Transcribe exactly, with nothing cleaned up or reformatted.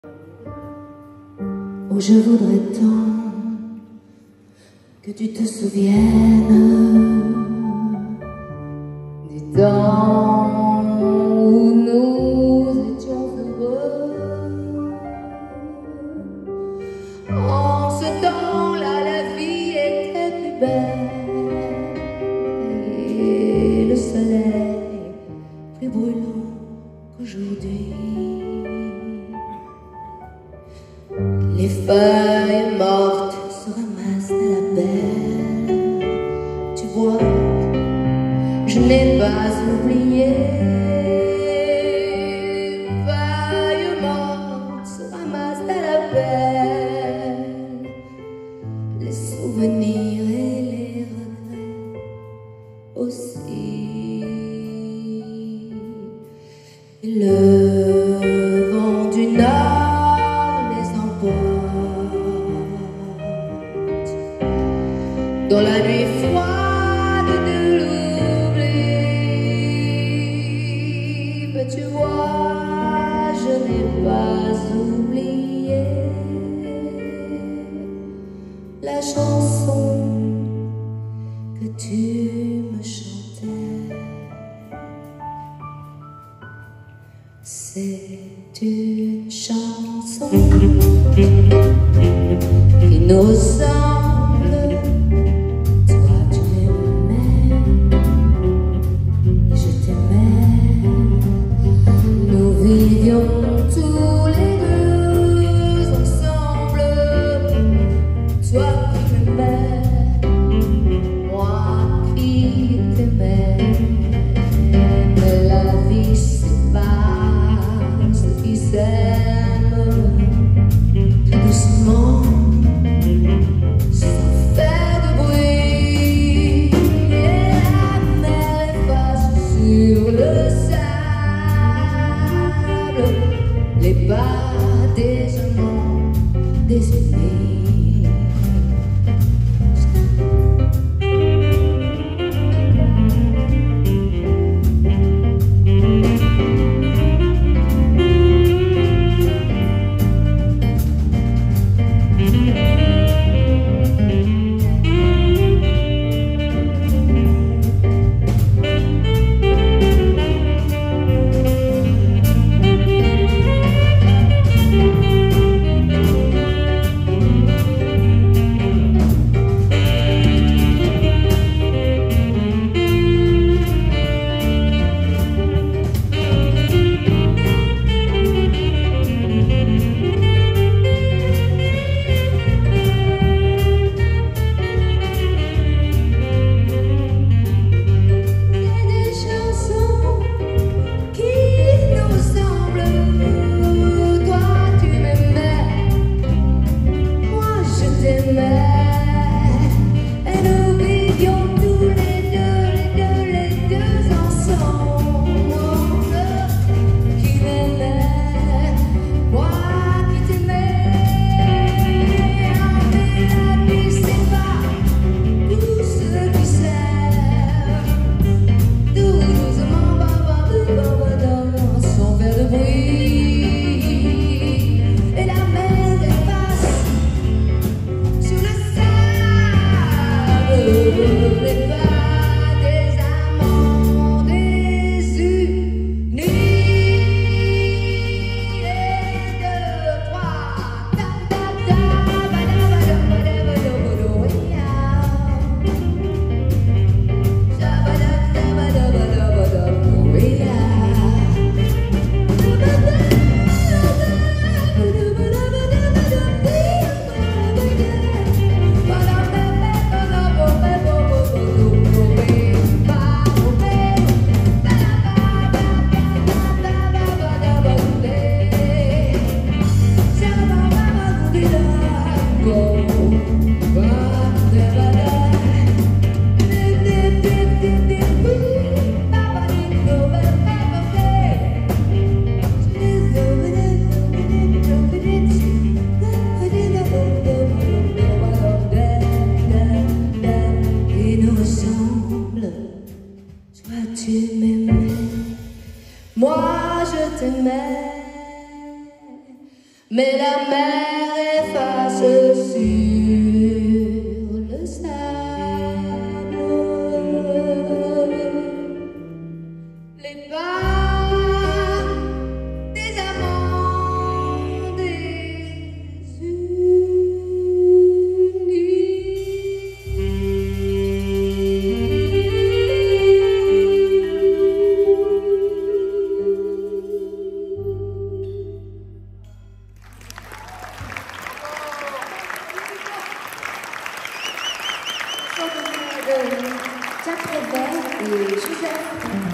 Oh, je voudrais tant que tu te souviennes du temps où nous étions heureux. En ce temps-là, la vie était plus belle et le soleil plus brûlant qu'aujourd'hui. Les feuilles mortes se ramassent à la belle. Tu vois, je n'ai pas oublié. Les feuilles mortes se ramassent à la belle. Les souvenirs et les regrets aussi. Et le vent du nord les emporte dans la nuit froide de l'oubli. Mais tu vois, je n'ai pas oublié la chanson que tu me chantais. C'est une chanson qui nous ressemble. Toi tu m'aimais et je t'aimais. Nous vivions tous les deux ensemble. Toi qui m'aimais, moi qui t'aimais. Mais la vie c'est pas ceux qui s'aiment tout doucement, sans faire de bruit. Et la mer efface sur le sable les pas des amants, des aimés. mais la mer efface sur le sable les pas des amants de Jacques Prévert et Joseph